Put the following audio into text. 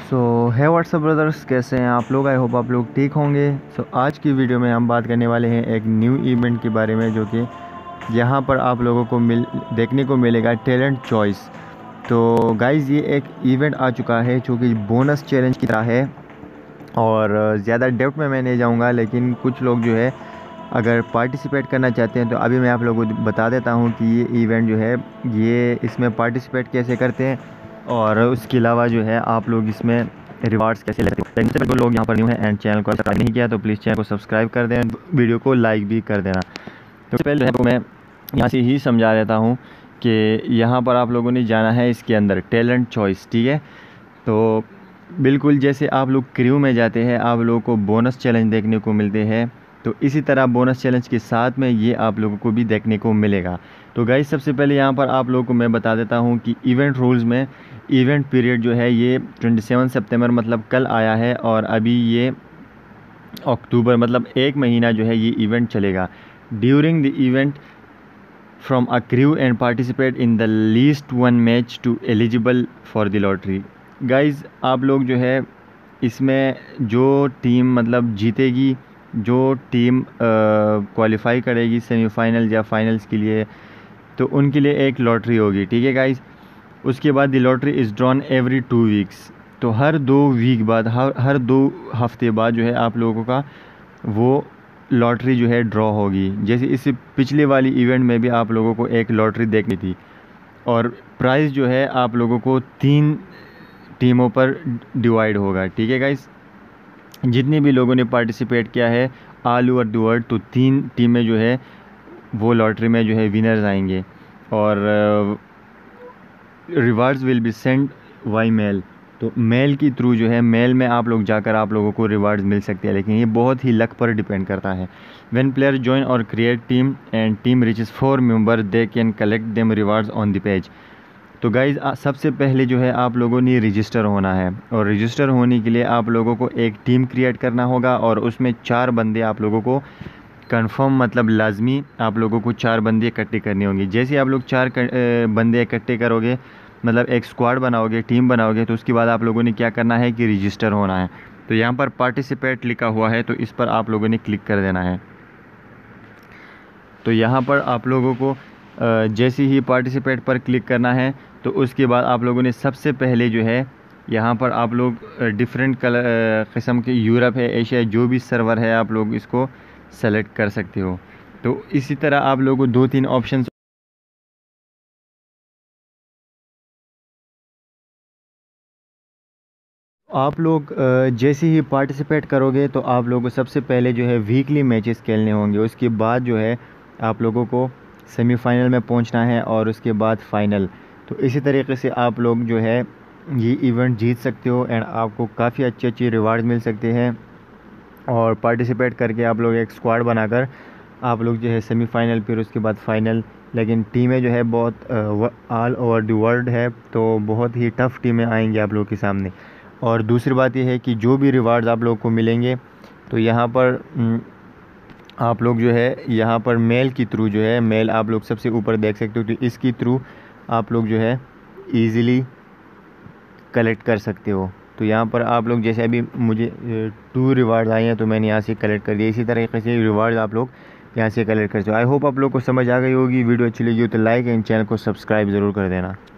है WhatsApp brothers, कैसे हैं आप लोग? आई होप आप लोग ठीक होंगे। आज की वीडियो में हम बात करने वाले हैं एक न्यू इवेंट के बारे में, जो कि यहाँ पर आप लोगों को देखने को मिलेगा, टैलेंट चॉइस। तो गाइज़, ये एक इवेंट आ चुका है जो कि बोनस चैलेंज की तरह है, और ज़्यादा डेप्थ में मैं नहीं जाऊँगा, लेकिन कुछ लोग जो है अगर पार्टिसिपेट करना चाहते हैं तो अभी मैं आप लोगों को बता देता हूँ कि ये इवेंट जो है ये इसमें पार्टिसिपेट कैसे करते हैं, और उसके अलावा जो है आप लोग इसमें रिवार्ड्स कैसे लेते हैं। लेकिन जो लोग यहाँ पर न्यू हैं एंड चैनल को सब्सक्राइब नहीं किया तो प्लीज़ चैनल को सब्सक्राइब कर दें, वीडियो को लाइक भी कर देना। तो पहले जो है मैं यहाँ से ही समझा देता हूँ कि यहाँ पर आप लोगों ने जाना है इसके अंदर टैलेंट चॉइस, ठीक है। तो बिल्कुल जैसे आप लोग क्रू में जाते हैं आप लोगों को बोनस चैलेंज देखने को मिलते हैं, तो इसी तरह बोनस चैलेंज के साथ में ये आप लोगों को भी देखने को मिलेगा। तो गाइस, सबसे पहले यहाँ पर आप लोगों को मैं बता देता हूँ कि इवेंट रूल्स में इवेंट पीरियड जो है ये 27 सितंबर मतलब कल आया है, और अभी ये अक्टूबर मतलब एक महीना जो है ये इवेंट चलेगा। During the event from a crew and participate in the least one match to eligible for the lottery. Guys, आप लोग जो है इसमें जो टीम मतलब जीतेगी, जो टीम क्वालिफाई करेगी सेमीफाइनल या फाइनल्स के लिए, तो उनके लिए एक लॉटरी होगी, ठीक है गाइज़। उसके बाद the lottery is drawn every 2 weeks. तो हर 2 वीक बाद, हर 2 हफ्ते बाद जो है आप लोगों का वो लॉटरी जो है ड्रॉ होगी। जैसे इस पिछले वाली इवेंट में भी आप लोगों को एक लॉटरी देखनी थी, और प्राइस जो है आप लोगों को 3 टीमों पर डिवाइड होगा, ठीक है गाइस। जितने भी लोगों ने पार्टिसिपेट किया है ऑल ओवर द वर्ल्ड, तो 3 टीमें जो है वो लॉटरी में जो है विनर्स आएंगे, और rewards will be send by mail. तो मेल की थ्रू जो है, मेल में आप लोग जाकर आप लोगों को रिवार्ड्स मिल सकते हैं, लेकिन ये बहुत ही लक पर डिपेंड करता है। व्हेन प्लेयर ज्वाइन और create team and team reaches 4 member they can collect them rewards on the page. तो गाइज़, सबसे पहले जो है आप लोगों ने रजिस्टर होना है, और रजिस्टर होने के लिए आप लोगों को एक टीम क्रिएट करना होगा, और उसमें 4 बंदे आप लोगों को कंफर्म मतलब लाजमी आप लोगों को 4 बंदे इकट्ठे करने होंगे। जैसे आप लोग 4 बंदे इकट्ठे करोगे, मतलब एक स्क्वाड बनाओगे, टीम बनाओगे, तो उसके बाद आप लोगों ने क्या करना है कि रजिस्टर होना है। तो यहाँ पर पार्टिसिपेट लिखा हुआ है, तो इस पर आप लोगों ने क्लिक कर देना है। तो यहाँ पर आप लोगों को जैसे ही पार्टिसिपेट पर क्लिक करना है, तो उसके बाद आप लोगों ने सबसे पहले जो है यहाँ पर आप लोग डिफरेंट किस्म के यूरोप है, एशिया, जो भी सर्वर है आप लोग इसको सेलेक्ट कर सकते हो। तो इसी तरह आप लोगों को 2-3 ऑप्शन आप लोग जैसे ही पार्टिसिपेट करोगे तो आप लोगों को सबसे पहले जो है वीकली मैचेस खेलने होंगे। उसके बाद जो है आप लोगों को सेमीफाइनल में पहुंचना है, और उसके बाद फाइनल। तो इसी तरीके से आप लोग जो है ये इवेंट जीत सकते हो, एंड आपको काफ़ी अच्छे अच्छे रिवार्ड मिल सकते हैं। और पार्टिसिपेट करके आप लोग एक स्क्वाड बनाकर आप लोग जो है सेमीफाइनल, फिर उसके बाद फाइनल। लेकिन टीमें जो है बहुत ऑल ओवर द वर्ल्ड है, तो बहुत ही टफ़ टीमें आएंगी आप लोगों के सामने। और दूसरी बात यह है कि जो भी रिवार्ड्स आप लोगों को मिलेंगे, तो यहाँ पर आप लोग जो है यहाँ पर मेल की थ्रू जो है, मेल आप लोग सबसे ऊपर देख सकते हो, तो इसकी थ्रू आप लोग जो है ईज़िली कलेक्ट कर सकते हो। तो यहाँ पर आप लोग जैसे अभी मुझे 2 रिवार्ड्स आए हैं, तो मैंने यहाँ से कलेक्ट कर दिया। इसी तरीके से रिवार्ड्स आप लोग यहाँ से कलेक्ट कर सकते हो। आई होप आप लोग को समझ आ गई होगी। वीडियो अच्छी लगी हो तो लाइक एंड चैनल को सब्सक्राइब ज़रूर कर देना।